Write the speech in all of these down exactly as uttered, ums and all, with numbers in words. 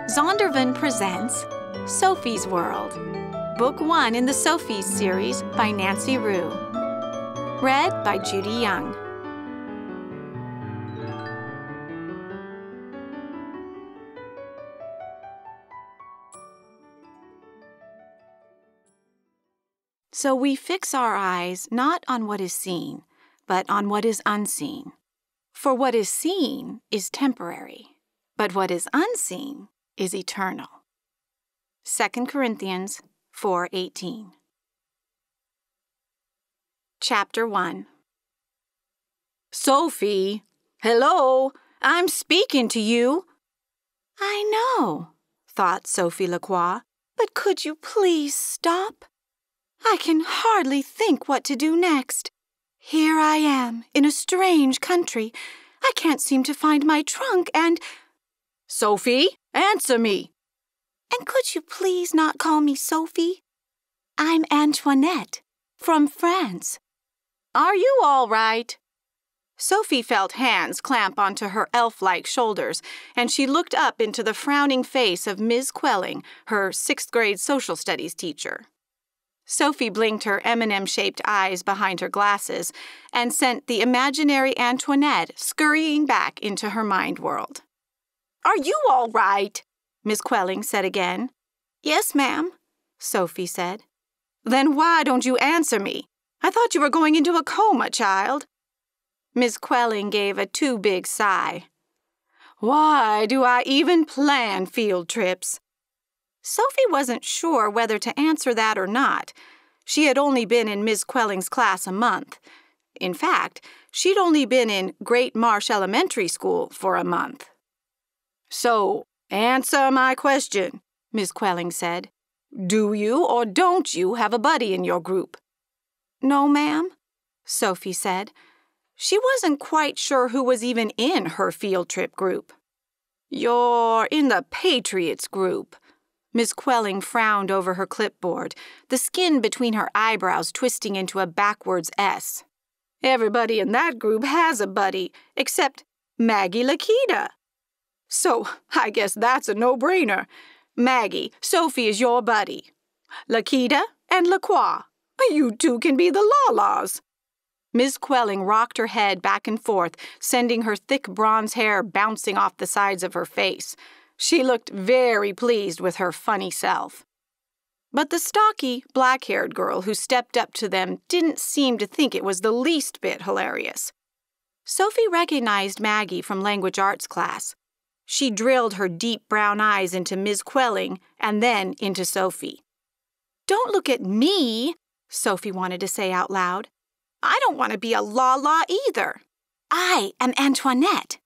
Zondervan presents Sophie's World, Book One in the Sophies series by Nancy Rue. Read by Judy Young. So we fix our eyes not on what is seen, but on what is unseen. For what is seen is temporary, but what is unseen is eternal. Second Corinthians four eighteen. Chapter one. Sophie, hello, I'm speaking to you. I know, thought Sophie LaCroix, but could you please stop? I can hardly think what to do next. Here I am, in a strange country. I can't seem to find my trunk and... Sophie, answer me. And could you please not call me Sophie? I'm Antoinette, from France. Are you all right? Sophie felt hands clamp onto her elf-like shoulders, and she looked up into the frowning face of Miz Quelling, her sixth-grade social studies teacher. Sophie blinked her M and M-shaped eyes behind her glasses and sent the imaginary Antoinette scurrying back into her mind world. Are you all right? Miz Quelling said again. Yes, ma'am, Sophie said. Then why don't you answer me? I thought you were going into a coma, child. Miz Quelling gave a too big sigh. Why do I even plan field trips? Sophie wasn't sure whether to answer that or not. She had only been in Miz Quelling's class a month. In fact, she'd only been in Great Marsh Elementary School for a month. So, answer my question, Miz Quelling said. Do you or don't you have a buddy in your group? No, ma'am, Sophie said. She wasn't quite sure who was even in her field trip group. You're in the Patriots group. Miz Quelling frowned over her clipboard, the skin between her eyebrows twisting into a backwards S. Everybody in that group has a buddy, except Maggie Lakita. So, I guess that's a no-brainer. Maggie, Sophie is your buddy. Lakita and LaCroix, you two can be the Law-Laws. Miz Quelling rocked her head back and forth, sending her thick bronze hair bouncing off the sides of her face. She looked very pleased with her funny self. But the stocky, black-haired girl who stepped up to them didn't seem to think it was the least bit hilarious. Sophie recognized Maggie from language arts class. She drilled her deep brown eyes into Miz Quelling and then into Sophie. Don't look at me, Sophie wanted to say out loud. I don't want to be a la-la either. I am Antoinette.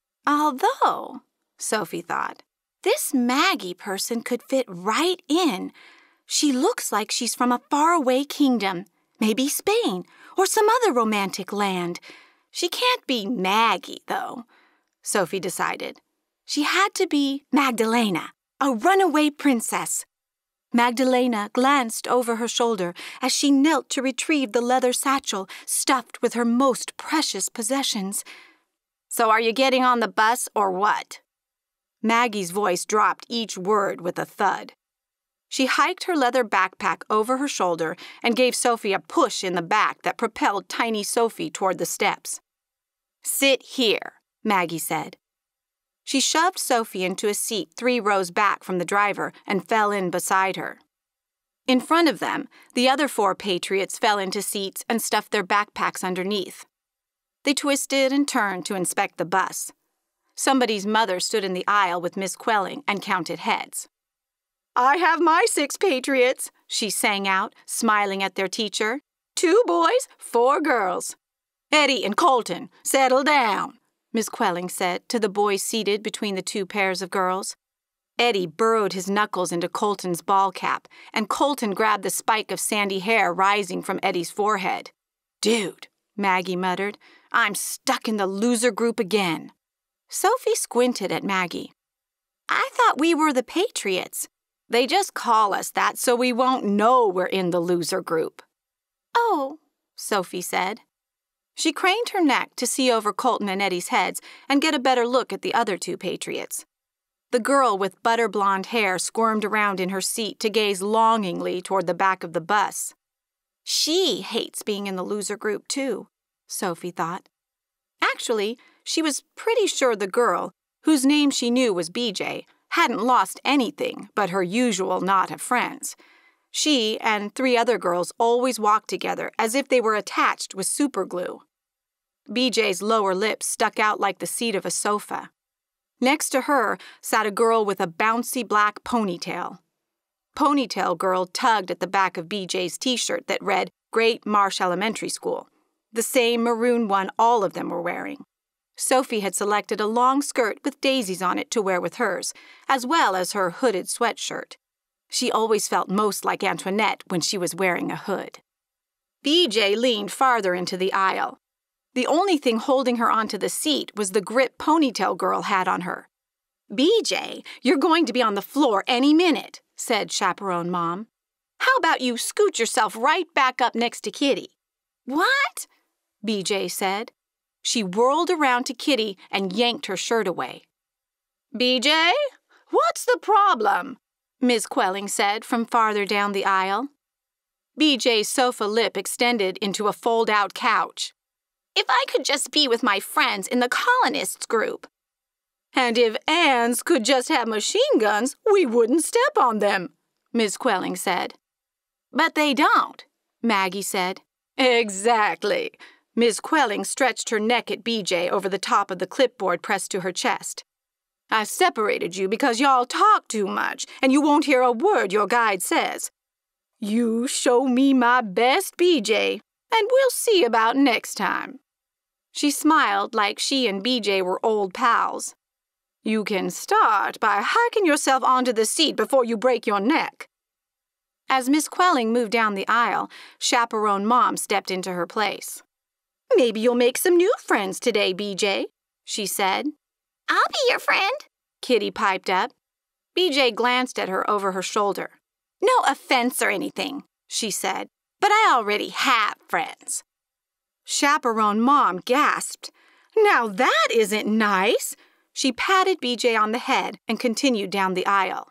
Although, Sophie thought, this Maggie person could fit right in. She looks like she's from a faraway kingdom, maybe Spain or some other romantic land. She can't be Maggie, though, Sophie decided. She had to be Magdalena, a runaway princess. Magdalena glanced over her shoulder as she knelt to retrieve the leather satchel stuffed with her most precious possessions. So are you getting on the bus or what? Maggie's voice dropped each word with a thud. She hiked her leather backpack over her shoulder and gave Sophie a push in the back that propelled tiny Sophie toward the steps. Sit here, Maggie said. She shoved Sophie into a seat three rows back from the driver and fell in beside her. In front of them, the other four patriots fell into seats and stuffed their backpacks underneath. They twisted and turned to inspect the bus. Somebody's mother stood in the aisle with Miz Quelling and counted heads. I have my six patriots, she sang out, smiling at their teacher. Two boys, four girls. Eddie and Colton, settle down, Miz Quelling said to the boys seated between the two pairs of girls. Eddie burrowed his knuckles into Colton's ball cap, and Colton grabbed the spike of sandy hair rising from Eddie's forehead. Dude, Maggie muttered, I'm stuck in the loser group again. Sophie squinted at Maggie. I thought we were the Patriots. They just call us that so we won't know we're in the loser group. Oh, Sophie said. She craned her neck to see over Colton and Eddie's heads and get a better look at the other two Patriots. The girl with butter-blonde hair squirmed around in her seat to gaze longingly toward the back of the bus. She hates being in the loser group, too, Sophie thought. Actually, she was pretty sure the girl, whose name she knew was B J, hadn't lost anything but her usual knot of friends. She and three other girls always walked together as if they were attached with superglue. B J's lower lip stuck out like the seat of a sofa. Next to her sat a girl with a bouncy black ponytail. Ponytail Girl tugged at the back of B J's t-shirt that read Great Marsh Elementary School, the same maroon one all of them were wearing. Sophie had selected a long skirt with daisies on it to wear with hers, as well as her hooded sweatshirt. She always felt most like Antoinette when she was wearing a hood. B J leaned farther into the aisle. The only thing holding her onto the seat was the grip Ponytail Girl had on her. B J, you're going to be on the floor any minute, said Chaperone Mom. How about you scoot yourself right back up next to Kitty? What? B J said. She whirled around to Kitty and yanked her shirt away. B J, what's the problem? Miz Quelling said from farther down the aisle. B J's sofa lip extended into a fold-out couch. If I could just be with my friends in the colonists group. And if ants could just have machine guns, we wouldn't step on them, Miz Quelling said. But they don't, Maggie said. Exactly. Miz Quelling stretched her neck at B J over the top of the clipboard pressed to her chest. I separated you because y'all talk too much, and you won't hear a word your guide says. You show me my best, B J, and we'll see about next time. She smiled like she and B J were old pals. You can start by hiking yourself onto the seat before you break your neck. As Miss Quelling moved down the aisle, Chaperone Mom stepped into her place. Maybe you'll make some new friends today, B J, she said. I'll be your friend, Kitty piped up. B J glanced at her over her shoulder. No offense or anything, she said, but I already have friends. Chaperone Mom gasped. Now that isn't nice. She patted B J on the head and continued down the aisle.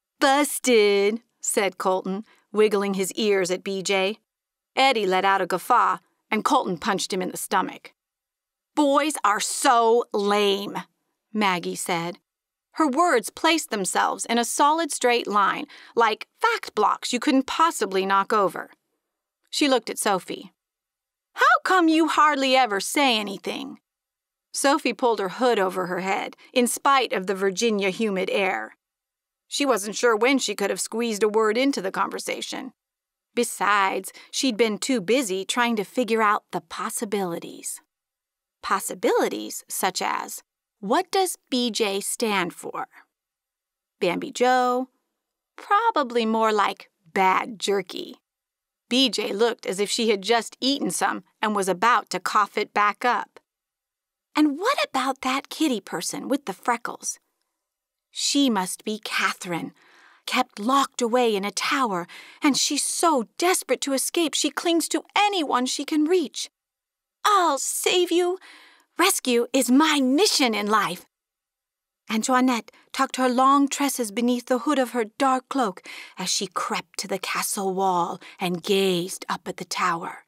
Busted, said Colton, wiggling his ears at B J. Eddie let out a guffaw, and Colton punched him in the stomach. Boys are so lame, Maggie said. Her words placed themselves in a solid straight line, like fact blocks you couldn't possibly knock over. She looked at Sophie. How come you hardly ever say anything? Sophie pulled her hood over her head, in spite of the Virginia humid air. She wasn't sure when she could have squeezed a word into the conversation. Besides, she'd been too busy trying to figure out the possibilities. Possibilities such as, what does B J stand for? Bambi Joe? Probably more like bad jerky. B J looked as if she had just eaten some and was about to cough it back up. And what about that kitty person with the freckles? She must be Catherine, kept locked away in a tower, and she's so desperate to escape she clings to anyone she can reach. I'll save you. Rescue is my mission in life. Antoinette tucked her long tresses beneath the hood of her dark cloak as she crept to the castle wall and gazed up at the tower.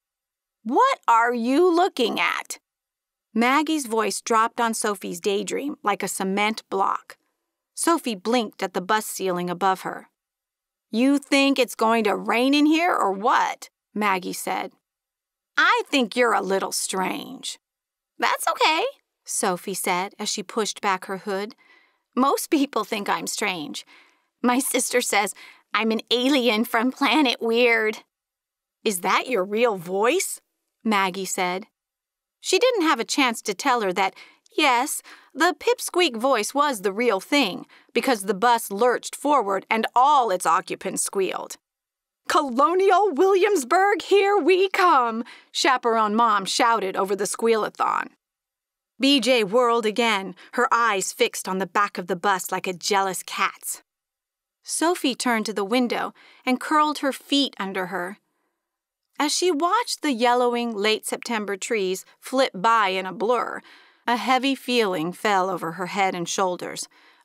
What are you looking at? Maggie's voice dropped on Sophie's daydream like a cement block. Sophie blinked at the bus ceiling above her. You think it's going to rain in here or what? Maggie said. I think you're a little strange. That's okay, Sophie said as she pushed back her hood. Most people think I'm strange. My sister says I'm an alien from Planet Weird. Is that your real voice? Maggie said. She didn't have a chance to tell her that, yes, the pipsqueak voice was the real thing, because the bus lurched forward and all its occupants squealed. Colonial Williamsburg, here we come, Chaperone Mom shouted over the squeal-a-thon. B J whirled again, her eyes fixed on the back of the bus like a jealous cat's. Sophie turned to the window and curled her feet under her. As she watched the yellowing late September trees flip by in a blur, a heavy feeling fell over her head and shoulders,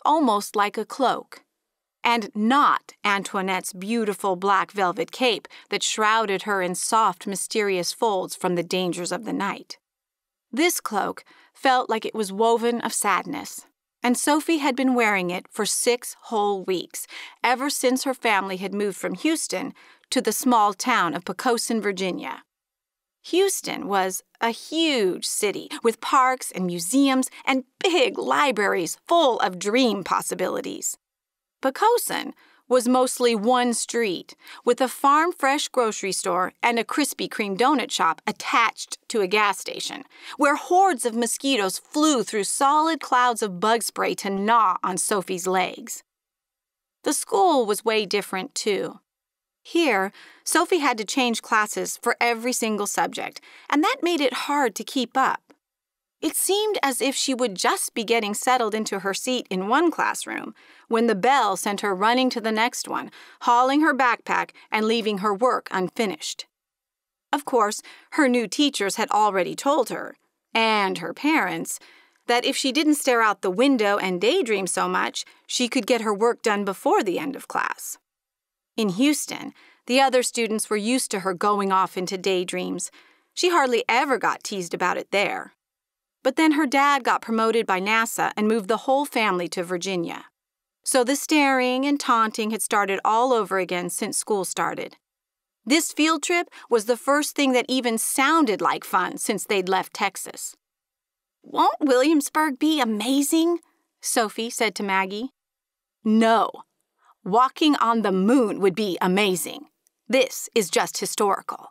almost like a cloak, and not Antoinette's beautiful black velvet cape that shrouded her in soft, mysterious folds from the dangers of the night. This cloak felt like it was woven of sadness, and Sophie had been wearing it for six whole weeks, ever since her family had moved from Houston to the small town of Poquoson, Virginia. Houston was a huge city with parks and museums and big libraries full of dream possibilities. Poquoson was mostly one street, with a farm-fresh grocery store and a Krispy Kreme donut shop attached to a gas station, where hordes of mosquitoes flew through solid clouds of bug spray to gnaw on Sophie's legs. The school was way different, too. Here, Sophie had to change classes for every single subject, and that made it hard to keep up. It seemed as if she would just be getting settled into her seat in one classroom when the bell sent her running to the next one, hauling her backpack and leaving her work unfinished. Of course, her new teachers had already told her, and her parents, that if she didn't stare out the window and daydream so much, she could get her work done before the end of class. In Houston, the other students were used to her going off into daydreams. She hardly ever got teased about it there. But then her dad got promoted by NASA and moved the whole family to Virginia. So the staring and taunting had started all over again since school started. This field trip was the first thing that even sounded like fun since they'd left Texas. "Won't Williamsburg be amazing?" Sophie said to Maggie. "No. Walking on the moon would be amazing. This is just historical."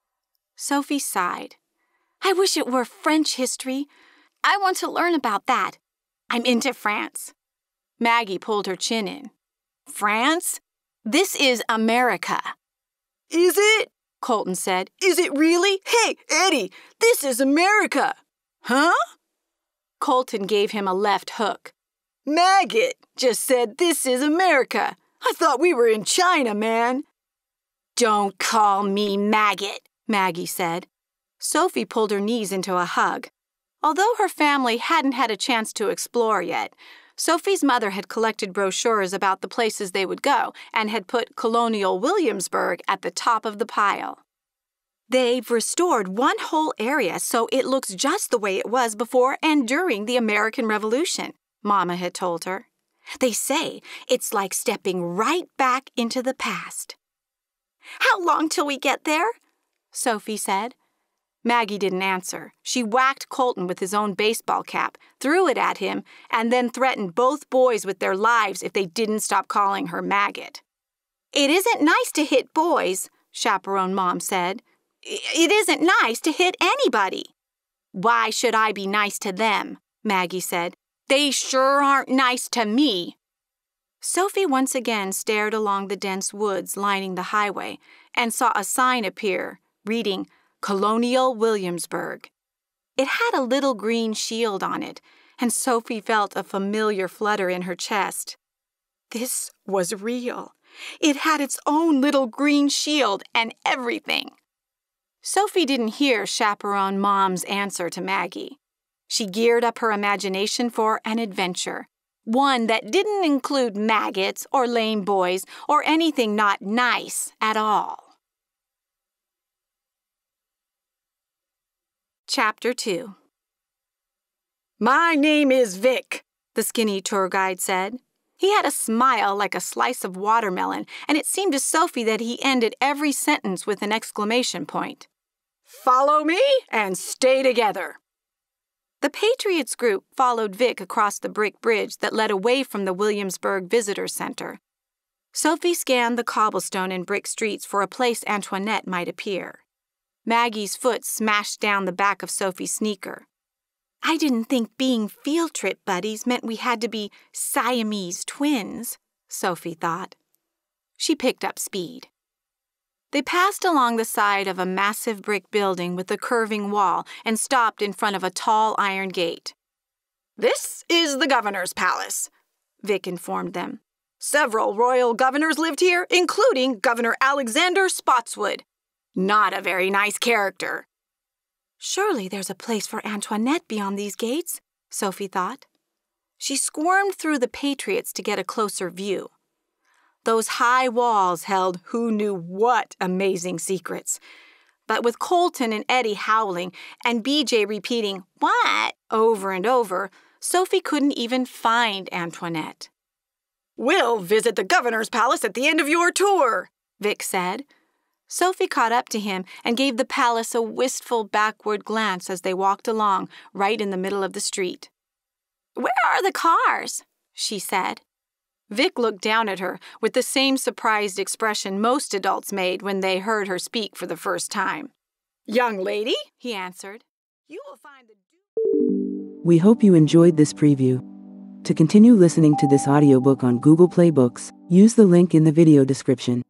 Sophie sighed. "I wish it were French history. I want to learn about that. I'm into France." Maggie pulled her chin in. "France? This is America." "Is it?" Colton said. "Is it really? Hey, Eddie, this is America." "Huh?" Colton gave him a left hook. "Maggot just said this is America. I thought we were in China, man." "Don't call me maggot," Maggie said. Sophie pulled her knees into a hug. Although her family hadn't had a chance to explore yet, Sophie's mother had collected brochures about the places they would go and had put colonial Williamsburg at the top of the pile. "They've restored one whole area so it looks just the way it was before and during the American Revolution," Mama had told her. "They say it's like stepping right back into the past." "How long till we get there?" Sophie said. Maggie didn't answer. She whacked Colton with his own baseball cap, threw it at him, and then threatened both boys with their lives if they didn't stop calling her maggot. "It isn't nice to hit boys," Chaperone Mom said. "It isn't nice to hit anybody." "Why should I be nice to them?" Maggie said. "They sure aren't nice to me." Sophie once again stared along the dense woods lining the highway and saw a sign appear, reading, "Colonial Williamsburg." It had a little green shield on it, and Sophie felt a familiar flutter in her chest. This was real. It had its own little green shield and everything. Sophie didn't hear Chaperone Mom's answer to Maggie. She geared up her imagination for an adventure, one that didn't include maggots or lame boys or anything not nice at all. Chapter two. "My name is Vic," the skinny tour guide said. He had a smile like a slice of watermelon, and it seemed to Sophie that he ended every sentence with an exclamation point. "Follow me and stay together." The Patriots group followed Vic across the brick bridge that led away from the Williamsburg Visitor Center. Sophie scanned the cobblestone and brick streets for a place Antoinette might appear. Maggie's foot smashed down the back of Sophie's sneaker. "I didn't think being field trip buddies meant we had to be Siamese twins," Sophie thought. She picked up speed. They passed along the side of a massive brick building with a curving wall and stopped in front of a tall iron gate. "This is the governor's palace," Vic informed them. "Several royal governors lived here, including Governor Alexander Spotswood. Not a very nice character." "Surely there's a place for Antoinette beyond these gates," Sophie thought. She squirmed through the Patriots to get a closer view. Those high walls held who knew what amazing secrets. But with Colton and Eddie howling and B J repeating, "What?" over and over, Sophie couldn't even find Antoinette. "We'll visit the governor's palace at the end of your tour," Vic said. Sophie caught up to him and gave the palace a wistful backward glance as they walked along right in the middle of the street. "Where are the cars?" she said. Vic looked down at her with the same surprised expression most adults made when they heard her speak for the first time. "Young lady," he answered, "you will find the..." We hope you enjoyed this preview. To continue listening to this audiobook on Google Play Books, use the link in the video description.